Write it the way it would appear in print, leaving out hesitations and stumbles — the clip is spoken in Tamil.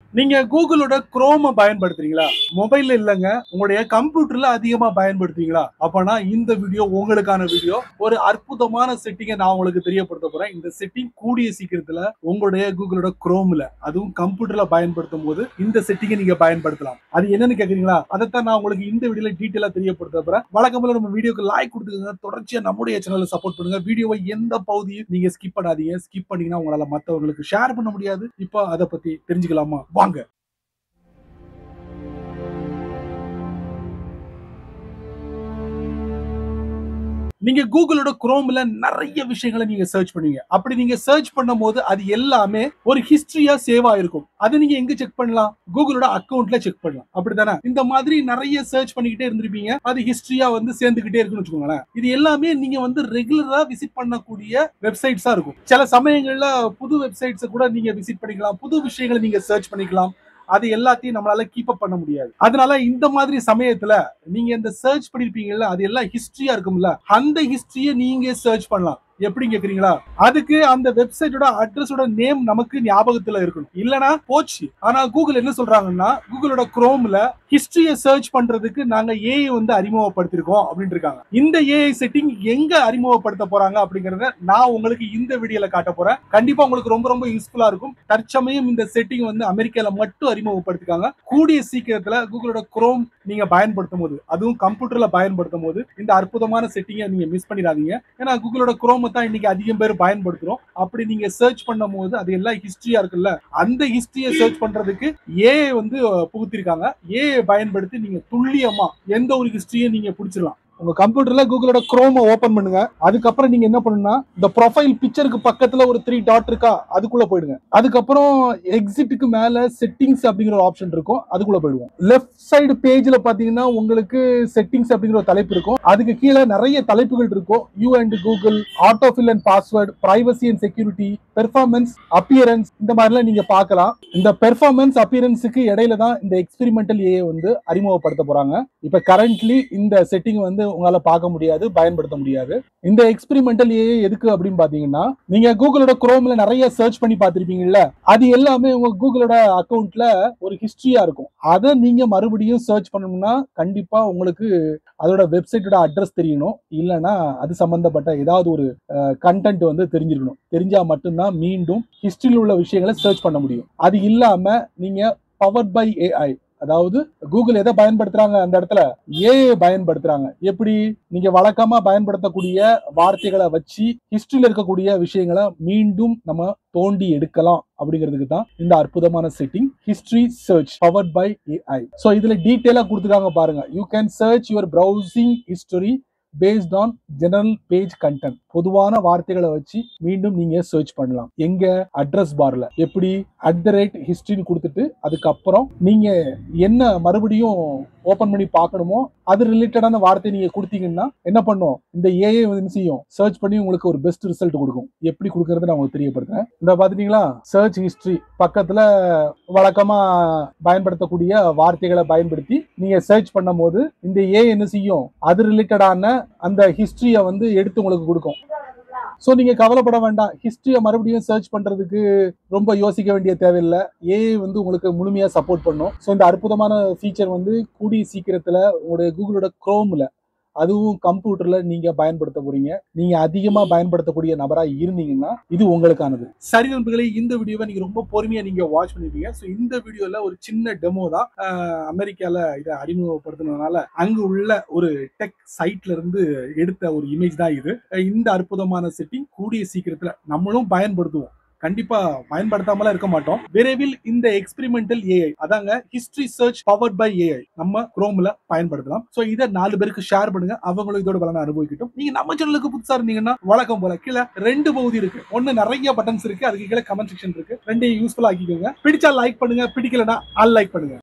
நீங்க கூகுளோட குரோம பயன்படுத்துறீங்களா? மொபைல்ல இல்லங்க, உங்களுடைய கம்ப்யூட்டர்ல அதிகமா பயன்படுத்துறீங்களா? அப்பனா இந்த வீடியோ உங்களுக்கான வீடியோ. ஒரு அற்புதமான செட்டிங்க நான் உங்களுக்கு தெரியப்படுத்த போறேன். இந்த செட்டிங் கூடிய சீக்கிரத்துல உங்களுடைய கூகுளோட குரோம்ல, அதுவும் கம்ப்யூட்டர்ல பயன்படுத்தும்போது இந்த செட்டிங்கை நீங்க பயன்படுத்தலாம். அது என்னன்னு கேக்குறீங்களா? அதைத்தான் நான் உங்களுக்கு இந்த வீடியோல டீடைலா தெரியப்படுத்த போறேன். வழக்கம் போல நம்ம வீடியோக்கு லைக் கொடுத்துக்கங்க. தொடர்ச்சியா நம்முடைய சேனலை சப்போர்ட் பண்ணுங்க. வீடியோவை எந்த பகுதியும் நீங்க ஸ்கிப் பண்ணாதீங்க. ஸ்கிப் பண்ணீங்கன்னா உங்களால மத்தவங்களுக்கு ஷேர் பண்ண முடியாது. இப்போ அதை பத்தி தெரிஞ்சுக்கலாமா? வாங்க. நீங்க கூகுளோட குரோம்ல நிறைய விஷயங்களை நீங்க சர்ச் பண்ணுவீங்க. அப்படி நீங்க சர்ச் பண்ணும்போது அது எல்லாமே ஒரு ஹிஸ்டரியா சேவ் ஆயிருக்கும். அது நீங்க எங்க செக் பண்ணலாம்? கூகுளோட அக்கவுண்ட்ல செக் பண்ணலாம். அப்படிதானே? இந்த மாதிரி நிறைய சர்ச் பண்ணிக்கிட்டே இருந்திருப்பீங்க. அது ஹிஸ்டரியா வந்து சேர்ந்துகிட்டே இருக்குன்னு வச்சுக்கோங்களேன். இது எல்லாமே நீங்க வந்து ரெகுலரா விசிட் பண்ணக்கூடிய வெப்சைட்ஸா இருக்கும். சில சமயங்கள்ல புது வெப்சைட்ஸ் கூட நீங்க விசிட் பண்ணிக்கலாம். புது விஷயங்களை நீங்க சர்ச் பண்ணிக்கலாம். அது எல்லாத்தையும் நம்மளால கீப் அப் பண்ண முடியாது. அதனால இந்த மாதிரி சமயத்துல நீங்க இந்த சர்ச் பண்ணிருப்பீங்கல்ல, அது எல்லாம் ஹிஸ்டரியா இருக்கும்ல, அந்த ஹிஸ்டரியை நீங்க சர்ச் பண்ணலாம். எப்படி கேக்குறீங்களா? அதுக்கு அந்த வெப்சைட்டோட அட்ரஸோட நேம் நமக்கு ஞாபகத்துல இருக்கணும். இல்லனா போச்சு. ஆனா கூகுள் என்ன சொல்றாங்கன்னா, கூகுளோட குரோம்ல ஹிஸ்டரியை சர்ச் பண்றதுக்கு நாங்க ஏஐ வந்து அறிமுகப்படுத்திருக்கோம் அப்படின்னு இருக்காங்க. இந்த ஏஐ செட்டிங் எங்க அறிமுகப்படுத்த போறாங்க அப்படிங்கறத நான் உங்களுக்கு இந்த வீடியோல காட்ட போறேன். கண்டிப்பா உங்களுக்கு ரொம்ப ரொம்ப யூஸ்ஃபுல்லா இருக்கும். தற்சமயம் இந்த செட்டிங் வந்து அமெரிக்கால மட்டும் அறிமுகப்படுத்திருக்காங்க. கூடிய சீக்கிரத்துல கூகுளோட குரோம் நீங்க பயன்படுத்தும் போது, அதுவும் கம்ப்யூட்டர்ல பயன்படுத்தும் போது இந்த அற்புதமான செட்டிங்கை நீங்க மிஸ் பண்ணிடாதீங்க. ஏன்னா கூகுளோட குரோம் தான் இன்னைக்கு அதிகம் பேர் பயன்படுத்துறோம். அப்படி நீங்க சர்ச் பண்ணும்போது அது எல்லாம் ஹிஸ்டரியா இருக்குல்ல, அந்த ஹிஸ்டரியை சர்ச் பண்றதுக்கு ஏஐ வந்து புகுத்திருக்காங்க. ஏஐ பயன்படுத்தி நீங்க துல்லியமா எந்த ஒரு ஹிஸ்டரியை நீங்க பிடிச்சிடலாம். உங்க கம்ப்யூட்டர்ல கூகுளோட குரோம் ஓபன் பண்ணுங்க. அதுக்கப்புறம் நீங்க என்ன பண்ணணும்னா, இந்த ப்ரொஃபைல் பிக்சருக்கு பக்கத்துல ஒரு 3 டாட் இருக்கா, அதுக்குள்ள போயிடுங்க. அதுக்கப்புறம் எக்ஸிட்டுக்கு மேல செட்டிங்ஸ் அப்படிங்கிற ஒரு ஆப்ஷன் இருக்கும், அதுக்குள்ள போயிடுவோம். லெஃப்ட் சைடு பேஜ்ல பாத்தீங்கன்னா உங்களுக்கு செட்டிங்ஸ் அப்படிங்கிற ஒரு தலைப்பு இருக்கும். அதுக்கு கீழே நிறைய தலைப்புகள் இருக்கும். You and Google, autofill and password, privacy and security, performance, appearance, இந்த மாதிரிலாம் நீங்க பார்க்கலாம். இந்த பெர்ஃபார்மன்ஸ் அப்பியரன்ஸுக்கு இடையில தான் இந்த எக்ஸ்பெரிமெண்டல் ஏஐ வந்து அறிமுகப்படுத்த போறாங்க. இப்ப கரண்ட்லி இந்த செட்டிங் வந்து உங்களால பார்க்க முடியாது, பயன்படுத்த முடியாது. இந்த எக்ஸ்பெரிமெண்டல் ஏஐ எதுக்கு அப்படின்னு பாத்தீங்கன்னா, நீங்க கூகுளோட குரோம்ல நிறைய சர்ச் பண்ணி பார்த்திருப்பீங்கல்ல, அது எல்லாமே உங்க கூகுளோட அக்கவுண்ட்ல ஒரு ஹிஸ்டரியா இருக்கும். அதை நீங்க மறுபடியும் சர்ச் பண்ணணும்னா கண்டிப்பா உங்களுக்கு அதோட வெப்சைட்டோட அட்ரஸ் தெரியணும். இல்லைன்னா அது சம்பந்தப்பட்ட ஏதாவது ஒரு கண்டென்ட் வந்து தெரிஞ்சிருக்கணும். தெரிஞ்சா மட்டும்தான் மீண்டும் ஹிஸ்டரியில் உள்ள விஷயங்களை சர்ச் பண்ண முடியும். அது இல்லாம நீங்க பவர்ட் பை ஏஐ, அதாவது கூகுள் எதை பயன்படுத்துறாங்க, அந்த இடத்துல ஏஐ பயன்படுத்துறாங்க. எப்படி? நீங்க வழக்கமா பயன்படுத்தக்கூடிய வார்த்தைகளை வச்சு ஹிஸ்டரியில இருக்கக்கூடிய விஷயங்களை மீண்டும் நம்ம தோண்டி எடுக்கலாம் அப்படிங்கிறதுக்கு தான் இந்த அற்புதமான setting history search powered by AI. So இதுல டீடைலா கொடுத்துருக்காங்க பாருங்க. You can search your browsing history based on general page content. பொதுவான வார்த்தைகளை வச்சு மீண்டும் நீங்க சர்ச் பண்ணலாம். எங்க? அட்ரஸ் பார்ல. எப்படி? @history கொடுத்துட்டு அதுக்கப்புறம் நீங்க என்ன மறுபடியும் ஓபன் பண்ணி பார்க்கணுமோ அது ரிலேட்டடான வார்த்தை நீங்க கொடுத்தீங்கன்னா என்ன பண்ணும்? இந்த ஏஐ வந்து செய்யும், சர்ச் பண்ணி உங்களுக்கு ஒரு பெஸ்ட் ரிசல்ட் கொடுக்கும். எப்படி கொடுக்கறது நான் உங்களுக்கு தெரியப்படுத்துறேன். இந்த பாத்தீங்களா, சர்ச் ஹிஸ்டரி பக்கத்துல வழக்கமா பயன்படுத்தக்கூடிய வார்த்தைகளை பயன்படுத்தி நீங்க சர்ச் பண்ணும் போது இந்த ஏஐ என்ன செய்யும்? அது ரிலேட்டடான அந்த ஹிஸ்டரியை வந்து எடுத்து உங்களுக்கு கொடுக்கும். சோ நீங்க கவலைப்பட வேண்டாம். ஹிஸ்டரியை மறுபடியும் சர்ச் பண்றதுக்கு ரொம்ப யோசிக்க வேண்டிய தேவையில்லை. ஏஐ வந்து உங்களுக்கு முழுமையா சப்போர்ட் பண்ணும். சோ இந்த அற்புதமான ஃபீச்சர் வந்து கூடிய சீக்கிரத்துல உங்களுடைய கூகுளோட குரோம்ல, அதுவும் கம்ப்யூட்டர்ல நீங்க பயன்படுத்த போறீங்க. நீங்க அதிகமா பயன்படுத்தக்கூடிய நபரா இருந்தீங்கன்னா இது உங்களுக்கானது. சரி நண்பர்களே, இந்த வீடியோவை நீங்க ரொம்ப பொறுமையா நீங்க வாட்ச் பண்ணிருப்பீங்க. சோ இந்த வீடியோல ஒரு சின்ன டெமோ தான். அமெரிக்கால இதை அறிமுகப்படுத்தினதுனால அங்கு உள்ள ஒரு டெக் சைட்ல இருந்து எடுத்த ஒரு இமேஜ் தான் இது. இந்த அற்புதமான செட்டிங் கூடிய சீக்கிரத்துல நம்மளும் பயன்படுத்துவோம். கண்டிப்பா பயன்படுத்தாமலாம் இருக்க மாட்டோம். விரைவில் இந்த எக்ஸ்பெரிமெண்டல் ஏஐ, அதாங்க history search powered by AI, நம்ம குரோம்ல பயன்படுத்தலாம். சோ இதை 4 பேருக்கு ஷேர் பண்ணுங்க. அவங்களும் இதோட பலனை அனுபவிக்கட்டும். நீங்க நம்ம சேனலுக்கு புதுசா இருந்தீங்கன்னா வழக்கம் போல கீழே 2 பகுதி இருக்கு. ஒன்னு நிறைய பட்டன்ஸ் இருக்கு, அதுக்கு கீழே கமெண்ட் செக்ஷன் இருக்கு. 2 யூஸ்ஃபுல்லா ஆக்கிக்கோங்க. பிடிச்சா லைக் பண்ணுங்க, பிடிக்கலனா அன்லைக் பண்ணுங்க.